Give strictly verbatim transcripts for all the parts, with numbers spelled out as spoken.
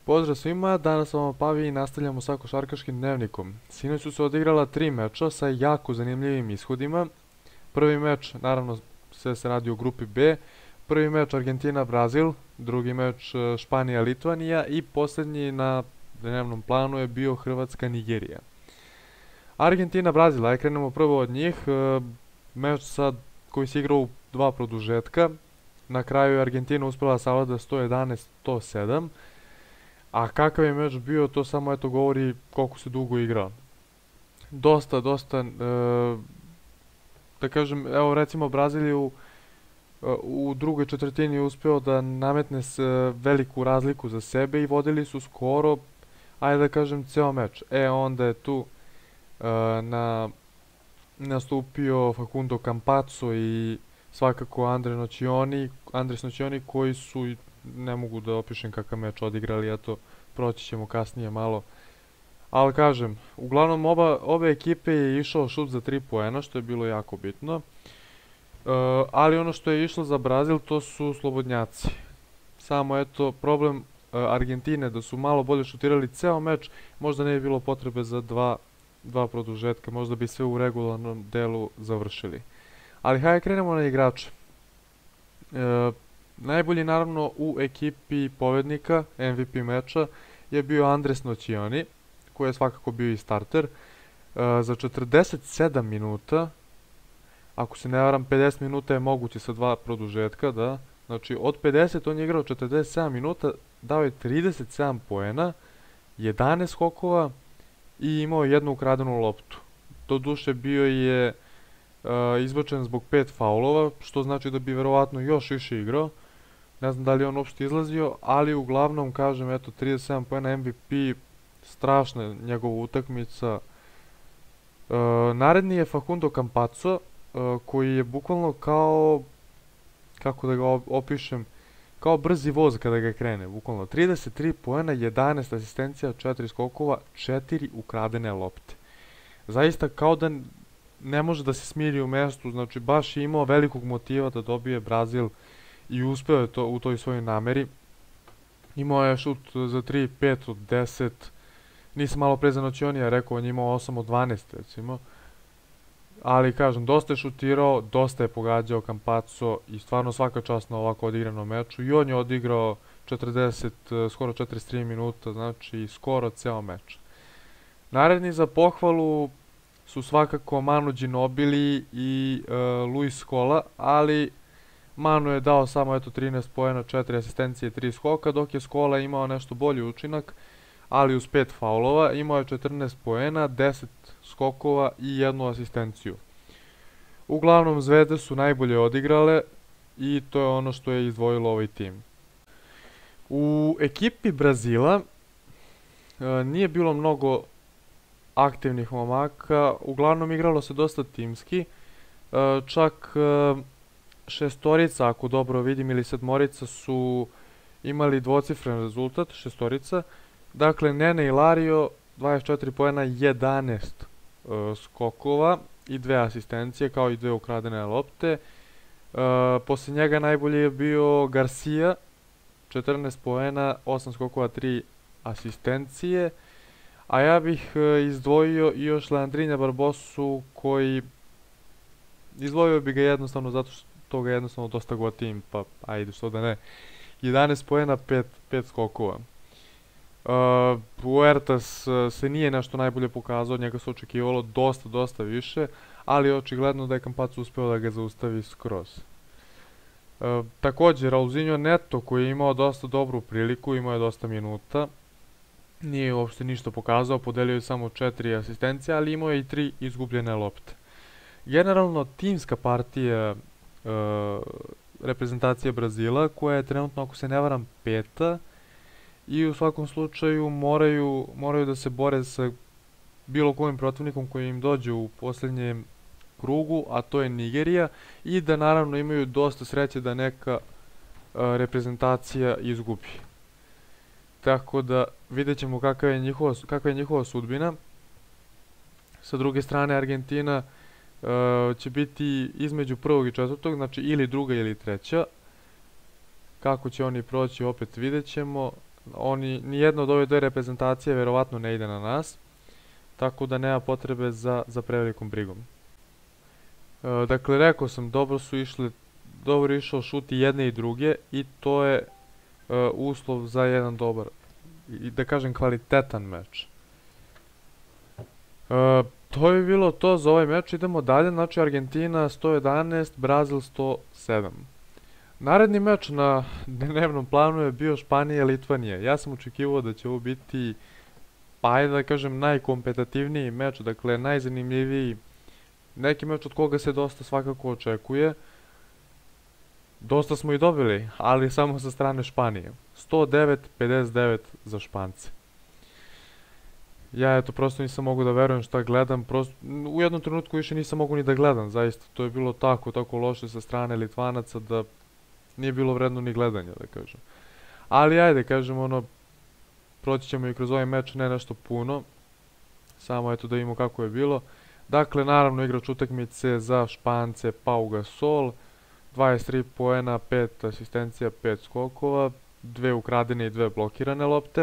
Pozdrav svima, danas sam vam Pavi i nastavljamo sa košarkaškim dnevnikom. Sinoć su se odigrala tri meča sa jako zanimljivim ishodima. Prvi meč, naravno sve se radi o grupi B. Prvi meč Argentina-Brazil, drugi meč Španija-Litvanija i posljednji na dnevnom planu je bio Hrvatska-Nigerija. Argentina-Brazil, aj krenemo prvo od njih. Meč sad koji se igrao u dva produžetka. Na kraju je Argentina uspjela savlada sto jedanaest sto sedam. A kakav je meč bio, to samo eto govori koliko se dugo igrao. Dosta, dosta, e, da kažem, evo recimo Brazil je u, u drugoj četvrtini uspio da nametne s veliku razliku za sebe i vodili su skoro, ajde da kažem, ceo meč. E, onda je tu e, na, nastupio Facundo Campazzo i svakako Andre Nocioni, Andres Nocioni koji su, ne mogu da opišem kakav meč odigrali, eto, proći ćemo kasnije malo. Ali kažem, uglavnom oba, obe ekipe je išao šut za tri poena, što je bilo jako bitno. E, ali ono što je išlo za Brazil, to su slobodnjaci. Samo eto, problem e, Argentine, da su malo bolje šutirali ceo meč, možda ne bi bilo potrebe za dva, dva produžetka, možda bi sve u regularnom delu završili. Ali hajde krenemo na igrače. E, Najbolji naravno u ekipi pobednika, M V P meča, je bio Andres Nocioni, koji je svakako bio i starter. E, za četrdeset sedam minuta, ako se ne varam, pedeset minuta je moguće sa dva produžetka, da. Znači od pedeset on je igrao četrdeset sedam minuta, dao je trideset sedam poena, jedanaest skokova i imao jednu ukradenu loptu. Doduše bio je uh, izbačen zbog pet faulova, što znači da bi verovatno još više igrao. Ne znam da li je on uopšte izlazio, ali uglavnom kažem, eto, trideset sedam poena, M V P, strašna njegova utakmica. Uh, naredni je Facundo Campazzo, uh, koji je bukvalno kao, kako da ga opišem, kao brzi voz kada ga krene, bukvalno trideset tri poena, jedanaest asistencija, četiri skokova, četiri ukradene lopte. Zaista kao da ne može da se smiri u mestu, znači baš je imao velikog motiva da dobije Brazil i uspeo je to u toj svojoj nameri. Imao je šut za tri, pet od deset, nisam malo pre za Nocionija rekao, on je imao osam od dvanaest recimo. Ali kažem, dosta je šutirao, dosta je pogađao Campazzo i stvarno svaka čast na ovako odigranom meču. I on je odigrao četrdeset, skoro četrdeset tri minuta, znači skoro ceo meč. Naredni za pohvalu su svakako Manu Ginobili i uh, Luis Scola, ali Manu je dao samo eto trinaest poena, četiri asistencije, tri skoka, dok je Scola imao nešto bolji učinak, ali uz pet faulova. Imao je četrnaest poena, deset skokova i jednu asistenciju. Uglavnom Zvezde su najbolje odigrale i to je ono što je izdvojilo ovaj tim. U ekipi Brazila e, nije bilo mnogo aktivnih momaka, uglavnom igralo se dosta timski, e, čak e, šestorica, ako dobro vidim, ili sedmorica su imali dvocifren rezultat, šestorica. Dakle, Nene Ilario, dvadeset četiri poena, jedanaest uh, skokova i dve asistencije, kao i dve ukradene lopte. Uh, poslije njega najbolji je bio Garcia, četrnaest poena, osam skokova, tri asistencije. A ja bih uh, izdvojio i još Leandrinha Barbosu, koji izdvojio bi ga jednostavno zato što ga jednostavno dosta gotivim, pa ajde što da ne. jedanaest poena, pet skokova. Uh, Puertas uh, se nije nešto najbolje pokazao, od njega se očekivalo dosta, dosta više, ali očigledno da je Campazzo uspeo da ga zaustavi skroz. Uh, također, Raulzinho Neto, koji je imao dosta dobru priliku, imao je dosta minuta, nije uopšte ništa pokazao, podelio je samo četiri asistencije, ali imao je i tri izgubljene lopte. Generalno, timska partija uh, reprezentacije Brazila, koja je trenutno, ako se ne varam, peta, i u svakom slučaju moraju, moraju da se bore sa bilo kojim protivnikom koji im dođe u posljednjem krugu, a to je Nigerija, i da naravno imaju dosta sreće da neka a, reprezentacija izgubi. Tako da vidjet ćemo kakva je njihova, kakva je njihova sudbina. Sa druge strane, Argentina a, će biti između prvog i četvrtog, znači ili druga ili treća. Kako će oni proći, opet vidjet ćemo. oni, nijedno od ove dve reprezentacije verovatno ne ide na nas, tako da nema potrebe za, za prevelikom brigom. E, dakle, rekao sam, dobro su išli, dobro je išao šut i jedne i druge i to je e, uslov za jedan dobar i da kažem kvalitetan meč. E, to je bilo to za ovaj meč, idemo dalje, znači Argentina sto jedanaest, Brazil sto sedam. Naredni meč na dnevnom planu je bio Španija-Litvanija. Ja sam očekivao da će ovo biti, pa ajde da kažem, najkompetitivniji meč, dakle najzanimljiviji, neki meč od koga se dosta svakako očekuje. Dosta smo i dobili, ali samo sa strane Španije. sto devet pedeset devet za Špance. Ja eto prosto nisam mogu da verujem šta gledam, prosto, u jednom trenutku više nisam mogu ni da gledam, zaista. To je bilo tako, tako loše sa strane Litvanaca da nije bilo vredno ni gledanja, da kažem. Ali ajde, kažem, ono, proći ćemo i kroz ovaj meč, ne nešto puno. Samo eto da vidimo kako je bilo. Dakle, naravno igrač utakmice za Špance Pau Gasol, dvadeset tri poena, pet asistencija, pet skokova, dve ukradene i dve blokirane lopte.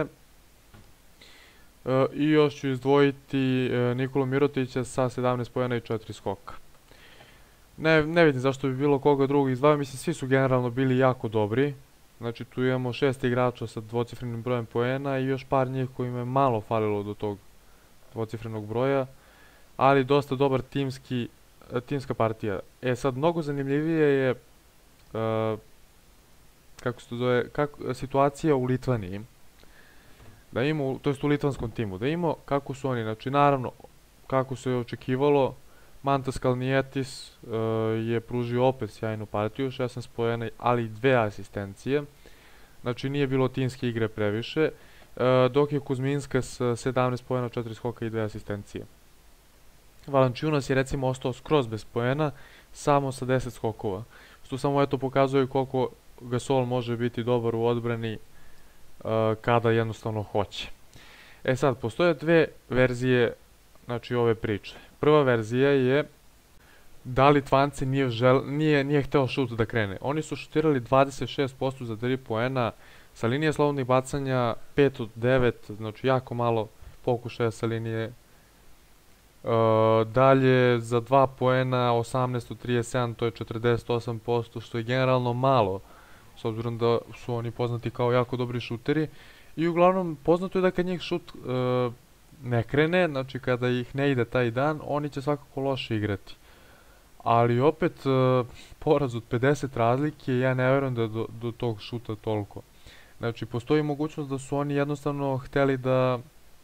E, I još ću izdvojiti e, Nikolu Mirotića sa sedamnaest poena i četiri skoka. Ne, ne vidim zašto bi bilo koga drugog izdvajao, mislim svi su generalno bili jako dobri. Znači tu imamo šest igrača sa dvocifrenim brojem poena i još par njih kojima je malo falilo do tog dvocifrenog broja. Ali dosta dobar timski, timska partija. E sad, mnogo zanimljivije je uh, kako se to zove, kako, situacija u Litvaniji. Da imamo, to jest u litvanskom timu, da imamo kako su oni, znači naravno, kako se je očekivalo, Mantas Kalnietis uh, je pružio opet sjajnu partiju, šesnaest poena, ali i dve asistencije. Znači nije bilo timske igre previše, uh, dok je Kuzminska s sedamnaest poena, četiri skoka i dve asistencije. Valanciunas je recimo ostao skroz bez poena, samo sa deset skokova. Što samo eto pokazuje koliko Gasol može biti dobar u odbrani uh, kada jednostavno hoće. E sad, postoje dve verzije, znači, ove priče. Prva verzija je da Litvanci nije, žel, nije, nije hteo šut da krene. Oni su šutirali dvadeset šest posto za tri poena, sa linije slobodnih bacanja pet od devet, znači jako malo pokušaja sa linije. Uh, dalje za dva poena osamnaest od trideset sedam, to je četrdeset osam posto, što je generalno malo, s obzirom da su oni poznati kao jako dobri šuteri. I uglavnom poznato je da kad njih šut uh, ne krene, znači kada ih ne ide taj dan, oni će svakako loše igrati. Ali opet, uh, poraz od pedeset razlike, ja ne verujem da je do, do tog šuta toliko. Znači, postoji mogućnost da su oni jednostavno hteli da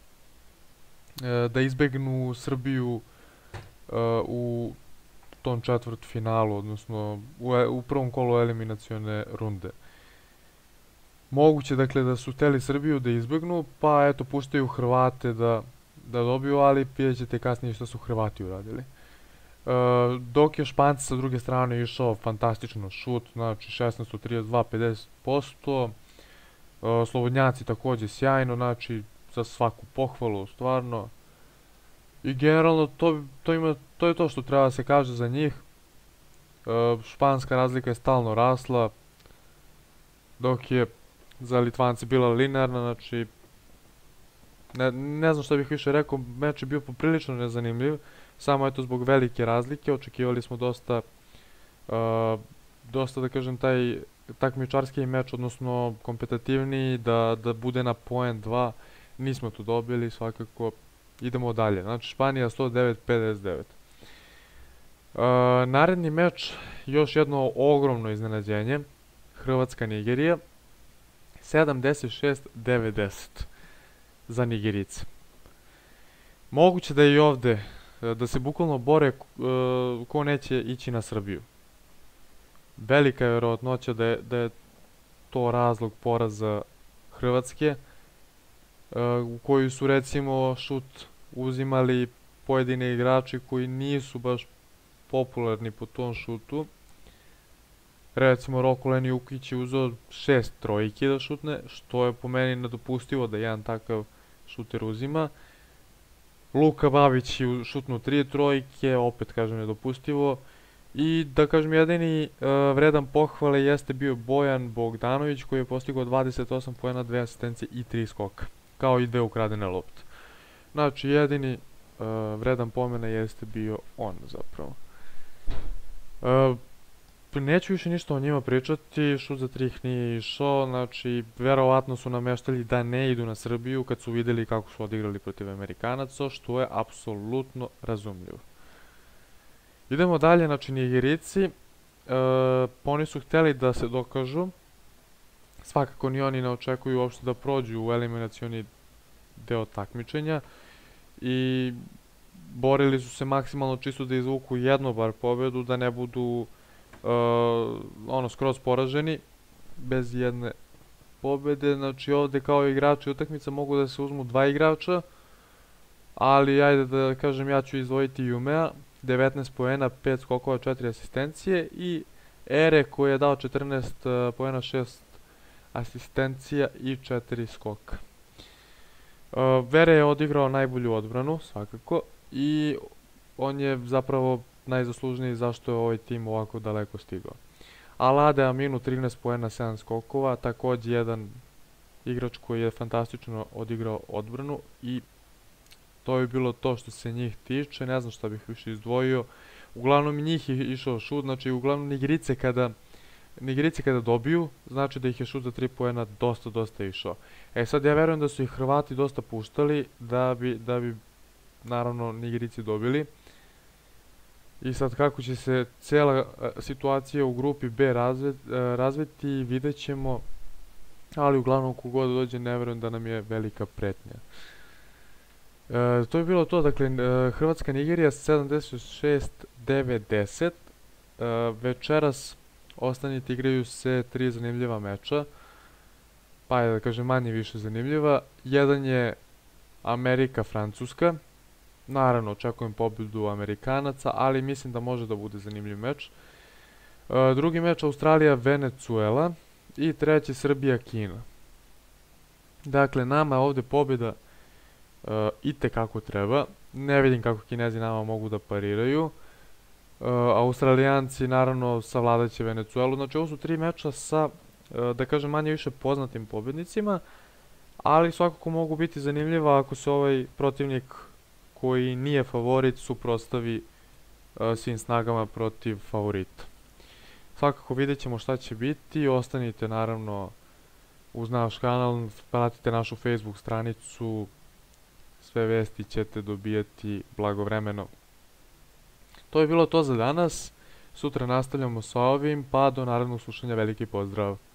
da izbegnu Srbiju uh, u tom četvrt finalu, odnosno u, u prvom kolu eliminacione runde. Moguće, dakle, da su hteli Srbiju da izbegnu, pa eto, puštaju Hrvate da, da dobiju, ali vidjet ćete kasnije što su Hrvati uradili. Uh, dok je Španci sa druge strane išao fantastično šut, znači šesnaest od trideset dva, pedeset posto. Uh, Slobodnjaci također sjajno, znači za svaku pohvalu, stvarno. I generalno to, to, ima, to je to što treba da se kaže za njih. E, španska razlika je stalno rasla, dok je za Litvanci bila linearna, znači ne, ne znam što bih više rekao, meč je bio poprilično nezanimljiv, samo eto zbog velike razlike, očekivali smo dosta, e, dosta da kažem taj takmičarski meč, odnosno kompetitivniji, da, da bude na poen dva. Nismo to dobili, svakako idemo dalje. Znači Španija sto devet pedeset devet. Uh, naredni meč, još jedno ogromno iznenađenje. Hrvatska-Nigerija. sedamdeset šest devedeset za Nigerice. Moguće da je i ovde, da se bukvalno bore uh, ko neće ići na Srbiju. Velika je vjerojatnoća da je, da je to razlog poraza Hrvatske, u koju su recimo šut uzimali pojedini igrači koji nisu baš popularni po tom šutu. Recimo Roko Leni Ukić je uzeo šest trojki da šutne, što je po meni nedopustivo da jedan takav šuter uzima. Luka Babić je šutnuo tri trojke, opet kažem nedopustivo. I da kažem jedini uh, vredan pohvale jeste bio Bojan Bogdanović koji je postigao dvadeset osam poena, dve asistencije i tri skoka, kao i dve ukradene lopte. Znači jedini uh, vredan pomena jeste bio on zapravo. Uh, neću više ništa o njima pričati, šut za tri ih nije išao, znači verovatno su nameštali da ne idu na Srbiju kad su vidjeli kako su odigrali protiv Amerikanaca, što je apsolutno razumljivo. Idemo dalje, znači Nigerici, e, oni su htjeli da se dokažu, svakako ni oni ne očekuju uopšte da prođu u eliminacioni deo takmičenja i borili su se maksimalno čisto da izvuku jednu bar pobedu, da ne budu e, ono skroz poraženi bez jedne pobede. Znači ovdje kao igrači utakmica mogu da se uzmu dva igrača, ali ajde da kažem ja ću izdvojiti Jumea, devetnaest poena, pet skokova, četiri asistencije i Ere koji je dao četrnaest poena, šest asistencija i četiri skoka. Vere je odigrao najbolju odbranu svakako i on je zapravo najzaslužniji zašto je ovaj tim ovako daleko stigao. Alade Aminu trinaest poena, sedam skokova, također jedan igrač koji je fantastično odigrao odbranu i to je bilo to što se njih tiče, ne znam šta bih više izdvojio. Uglavnom njih je išao šut, znači uglavnom Nigerice kada, Nigerice kada dobiju, znači da ih je šut za tri poena dosta, dosta išao. E sad ja verujem da su ih Hrvati dosta puštali da bi, da bi naravno Nigerici dobili. I sad kako će se cijela situacija u grupi B razvet, razviti vidjet ćemo, ali uglavnom kogod dođe ne verujem da nam je velika pretnja. E, to je bilo to, dakle, e, Hrvatska Nigerija sedamdeset šest devedeset. E, večeras ostanite igraju se tri zanimljiva meča, pa je da kažem manje više zanimljiva. Jedan je Amerika-Francuska, naravno očekujem pobjedu Amerikanaca, ali mislim da može da bude zanimljiv meč. E, drugi meč Australija-Venecuela i treći Srbija-Kina. Dakle, nama ovdje pobjeda Uh, ite kako treba, ne vidim kako Kinezi nama mogu da pariraju. Uh, Australijanci naravno savladat će Venecuelu, znači ovo su tri meča sa, uh, da kažem, manje više poznatim pobjednicima, ali svakako mogu biti zanimljiva ako se ovaj protivnik koji nije favorit suprotstavi uh, svim snagama protiv favorita. Svakako vidjet ćemo šta će biti, ostanite naravno uz naš kanal, pratite našu Facebook stranicu, sve vesti ćete dobijati blagovremeno. To je bilo to za danas, sutra nastavljamo sa ovim, pa do narednog slušanja, veliki pozdrav!